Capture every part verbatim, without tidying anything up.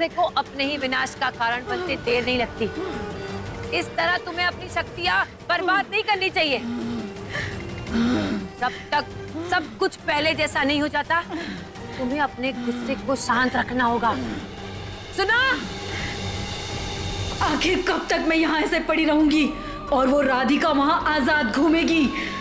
दूसरे को अपने ही विनाश का कारण बनते देर नहीं लगती। इस तरह तुम्हें अपनी शक्तियां बर्बाद नहीं करनी चाहिए। जब तक सब कुछ पहले जैसा नहीं हो जाता, तुम्हें अपने गुस्से को शांत रखना होगा। सुना? आखिर कब तक मैं यहाँ ऐसे पड़ी रहूंगी और वो राधिका वहाँ आजाद घूमेगी?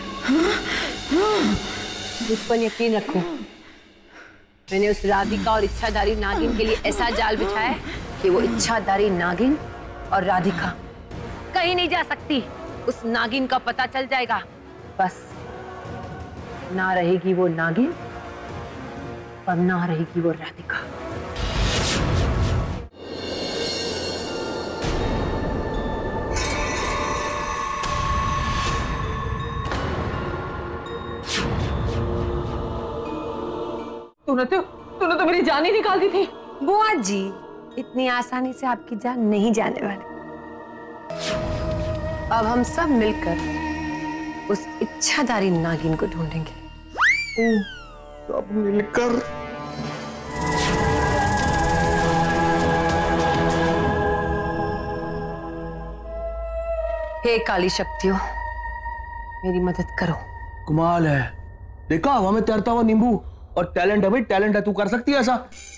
मुझ पर यकीन रखो, मैंने उस राधिका और इच्छाधारी नागिन के लिए ऐसा जाल बिछाया है कि वो इच्छाधारी नागिन और राधिका कहीं नहीं जा सकती। उस नागिन का पता चल जाएगा, बस ना रहेगी वो नागिन और ना रहेगी वो राधिका। तूने तो तूने तो मेरी जान ही निकाल दी थी। बुआ जी, इतनी आसानी से आपकी जान नहीं जाने वाली। अब हम सब मिलकर उस इच्छाधारी नागिन को ढूंढेंगे। सब मिलकर? हे काली शक्तियों, मेरी मदद करो। कमाल है, देखा हवा में तैरता हुआ नींबू। और टैलेंट है भाई, टैलेंट है, तू कर सकती है ऐसा।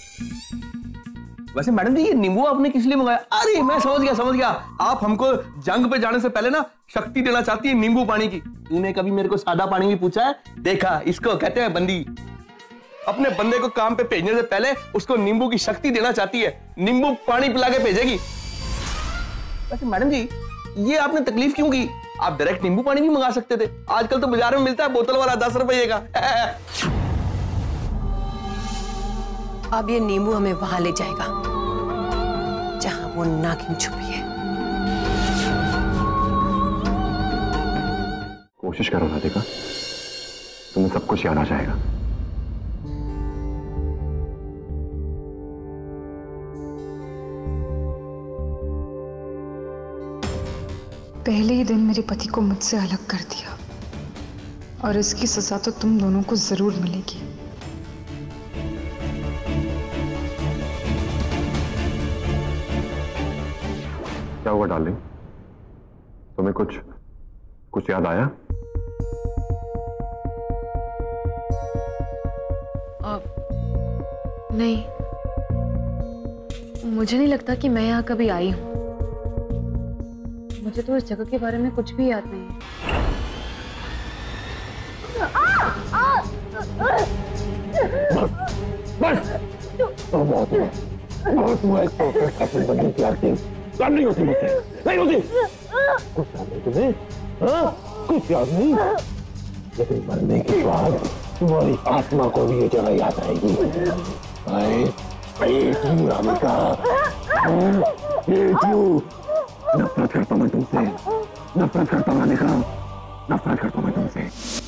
वैसे मैडम जी, ये नींबू आपने किस लिए मंगाया? अरे मैं समझ गया समझ गया आप हमको जंग पे जाने से पहले ना शक्ति देना चाहती है नींबू पानी की। तूने कभी मेरे को सादा पानी भी पूछा है? देखा, इसको कहते हैं बंदी। अपने बंदे को काम पे भेजने से पहले उसको नींबू की शक्ति देना चाहती है, नींबू पानी पिला के भेजेगी। वैसे मैडम जी, ये आपने तकलीफ क्यों की? आप डायरेक्ट नींबू पानी भी मंगा सकते थे। आजकल तो बाजार में मिलता है बोतल वाला दस रुपये का। अब ये नींबू हमें वहां ले जाएगा जहां वो नागिन छुपी है। कोशिश करो राधिका, तुम्हें सब कुछ याद आ जाएगा। पहले ही दिन मेरे पति को मुझसे अलग कर दिया और इसकी सजा तो तुम दोनों को जरूर मिलेगी। क्या हुआ डार्लिंग, तुम्हें कुछ कुछ याद आया? आ, नहीं, मुझे नहीं लगता कि मैं यहाँ कभी आई हूँ। मुझे तो इस जगह के बारे में कुछ भी याद नहीं है। बस तो बहुत हुआ, बहुत हुआ। एक परफेक्ट कपल बनने की एक्टिंग काम नहीं होती मुझसे, नहीं होती। कुछ याद नहीं तुम्हें? हाँ, कुछ याद नहीं, लेकिन मरने के बाद तुम्हारी आत्मा को भी ये जगह याद आएगी। राधिका, नफरत करता मैं तुमसे, नफरत करता हूँ राधिका, नफरत करता हूँ मैं तुमसे।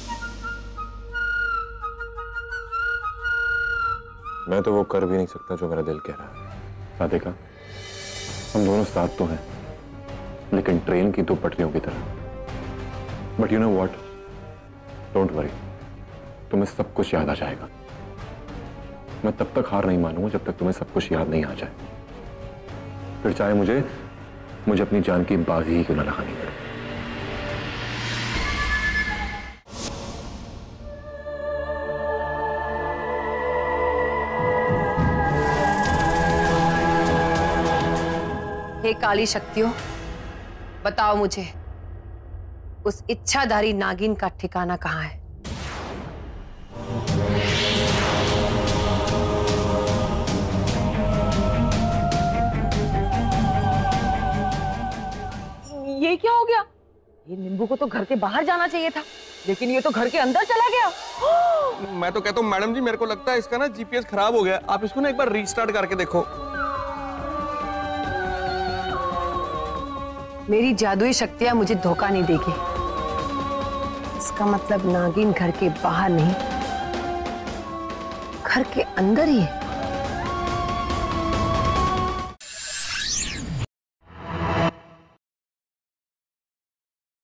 मैं तो वो कर भी नहीं सकता जो मेरा दिल कह रहा है। राधिका, हम दोनों साथ तो हैं, लेकिन ट्रेन की दो पटरियों की तरह। But you know what, don't worry, तुम्हें सब कुछ याद आ जाएगा। मैं तब तक हार नहीं मानूंगा जब तक तुम्हें सब कुछ याद नहीं आ जाए। फिर चाहे मुझे मुझे अपनी जान की बाजी ही क्यों ना लगानी पड़े। हे काली शक्तियों, बताओ मुझे उस इच्छाधारी नागिन का ठिकाना कहाँ है? ये क्या हो गया? ये नींबू को तो घर के बाहर जाना चाहिए था, लेकिन ये तो घर के अंदर चला गया। मैं तो कहता हूँ मैडम जी, मेरे को लगता है इसका ना जीपीएस खराब हो गया। आप इसको ना एक बार रीस्टार्ट करके देखो। मेरी जादुई शक्तियां मुझे धोखा नहीं देगी। इसका मतलब नागिन घर के बाहर नहीं, घर के अंदर ही है।